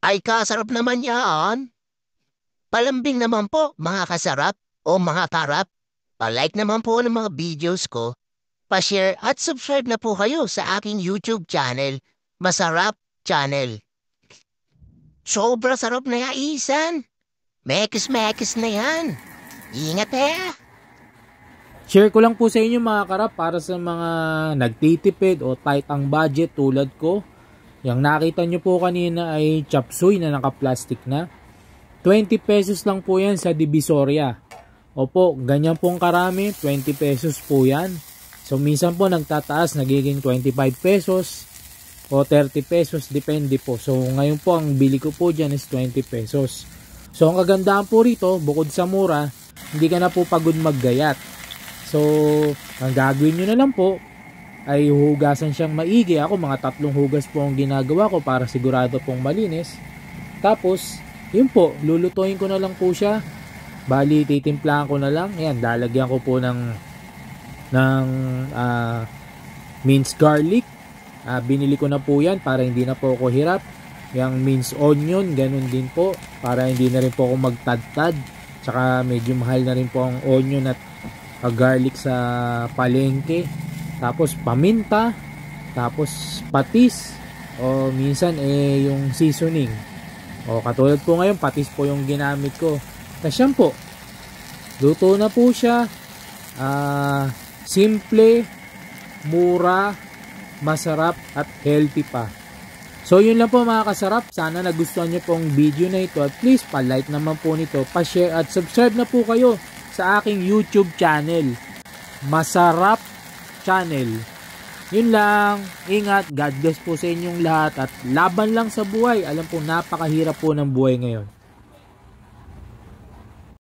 Ay kasarap naman yan. Palambing naman po mga kasarap o mga karap. Pa-like naman po ng mga videos ko. Pa-share at subscribe na po kayo sa aking YouTube channel. Masarap Channel. Sobra sarap na yan, Isan. Mekis-mekis na yan. Ingat eh. Share ko lang po sa inyo mga karap para sa mga nagtitipid o tight ang budget tulad ko. Yung nakita nyo po kanina ay chop suey na naka-plastic na. 20 pesos lang po yan sa Divisoria. Opo, ganyan pong karami, 20 pesos po yan. So minsan po nagtataas, nagiging 25 pesos o 30 pesos, depende po. So ngayon po ang bili ko po dyan is 20 pesos. So ang kagandahan po rito, bukod sa mura, hindi ka na po pagod maggayat. So ang gagawin nyo na lang po ay hugasan siyang maigi. Ako mga 3 hugas po ang ginagawa ko para sigurado pong malinis. Tapos yun po, lulutuin ko na lang po siya. Bali titimplahan ko na lang. Ayan, lalagyan ko po ng minced garlic. Binili ko na po yan para hindi na po ako hirap. Yung minced onion, ganun din po para hindi na rin po ako magtadtad. Tsaka medyo mahal na rin po ang onion at garlic sa palengke. Tapos paminta, tapos patis o minsan yung seasoning. O katulad po ngayon, patis po yung ginamit ko. Tapos yan po, luto na po siya. Simple, mura, masarap at healthy pa. So yun lang po mga kasarap. Sana nagustuhan nyo pong video na ito. At please pa-like naman po nito, pa-share at subscribe na po kayo sa aking YouTube channel. Masarap Channel. Yun lang. Ingat. God bless po sa inyong lahat. At laban lang sa buhay. Alam po napakahirap po ng buhay ngayon.